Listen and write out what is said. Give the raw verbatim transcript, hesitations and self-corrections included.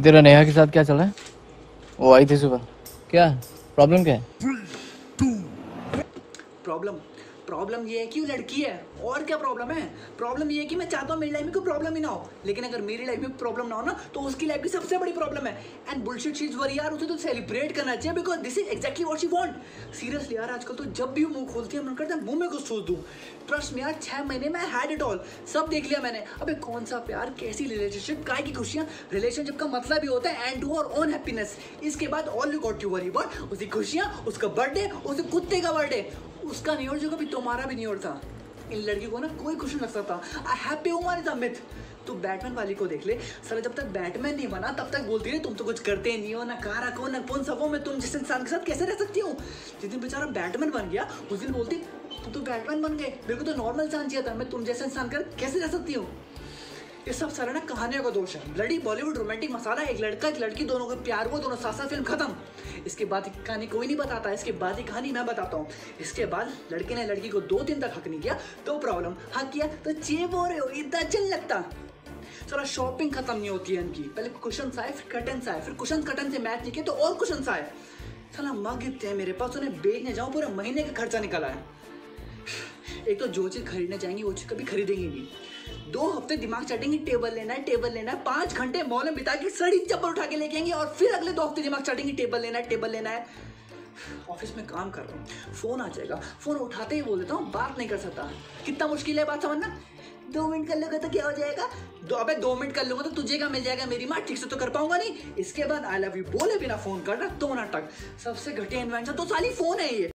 तेरा नेहा के साथ क्या चल रहा है? वो आई थी सुबह, क्या प्रॉब्लम क्या है? प्रॉब्लम प्रॉब्लम ये है कि वो लड़की है। और क्या प्रॉब्लम है? प्रॉब्लम ये है कि मैं चाहता हूँ मेरी लाइफ में कोई प्रॉब्लम ही ना हो, लेकिन अगर मेरी लाइफ में प्रॉब्लम ना हो ना तो उसकी लाइफ की सबसे बड़ी प्रॉब्लम है। And bullshit she is worry यार, उसे तो सेलिब्रेट करना चाहिए because this is exactly what she want. Seriously यार, आजकल तो जब भी वो मुंह खोलती है मन करता है मुंह में कुछ सोच दूं। ट्रस्ट मी यार, छह महीने में हैड इट ऑल, सब देख लिया मैंने। अबे कौन सा प्यार, कैसी रिलेशनशिप, काय की खुशियां। रिलेशनशिप का मतलब ही होता है एंड टू और ओन हैप्पीनेस। इसके बाद all you got to worry about उसकी खुशियां, उसका बर्थडे, उसके कुत्ते का बर्थडे। उसका नहीं और जो कभी तुम्हारा भी नहीं और था। इन लड़की को ना कोई खुश नहीं लग सकता। I happy woman is a myth. तू बैटमैन वाली को देख ले, साला जब तक बैटमैन नहीं बना तब तक बोलती रही तुम तो कुछ करते नहीं हो, ना कारा को ना पुन सबो में, तुम जिस इंसान के साथ कैसे रह सकती हो। जिस दिन बेचारा बैटमैन बन गया उस दिन बोलती तुम तो बैटमैन बन गए, मेरे को तो नॉर्मल इंसान चाहिए था, मैं तुम जैसे इंसान कर कैसे रह सकती हूँ। ये सब सारा ना कहानियों का दोष है। ब्लडी बॉलीवुड रोमांटिक मसाला, एक लड़का एक लड़की दोनों को प्यार हुआ, दोनों साथ साथ, फिल्म खत्म। इसके बाद की कहानी कोई नहीं बताता, इसके बाद की कहानी मैं बताता हूँ। इसके बाद लड़के ने लड़की को दो दिन तक हक नहीं किया तो प्रॉब्लम, हक किया तो चेप हो रहे हो, इतना अच्छा नहीं लगता। चलो शॉपिंग खत्म नहीं होती है इनकी, पहले कुशन आए फिर कर्टन आए, फिर कुशन कर्टन से मैच नहीं किए तो और कुशन आए। चला मग इतने हैं मेरे पास, उन्हें बेचने जाऊँ पूरे महीने का खर्चा निकला है। एक तो जो चीज खरीदने जाएंगी वो चीज कभी खरीदेंगी नहीं। दो हफ्ते दिमाग चाटेंगे टेबल लेना है टेबल लेना है, पांच घंटे मॉल में बिता के सड़ी चप्पल उठा के लेके आएंगे और फिर अगले दो हफ्ते दिमाग चाटेंगे टेबल लेना है टेबल लेना है। ऑफिस में काम कर रहा हूँ, फोन आ जाएगा, फोन उठाते ही बोल देता हूँ बात नहीं कर सकता। कितना मुश्किल है बात समझना। दो मिनट कर लोगे तो क्या हो जाएगा? दो अबे दो मिनट कर लूंगा तो तुझे क्या मिल जाएगा? मेरी माँ ठीक से तो कर पाऊंगा नहीं। इसके बाद आई लव यू बोले बिना फोन करना, दो नाटक। सबसे घटिया इन्वेंशन तो साली फोन है ये।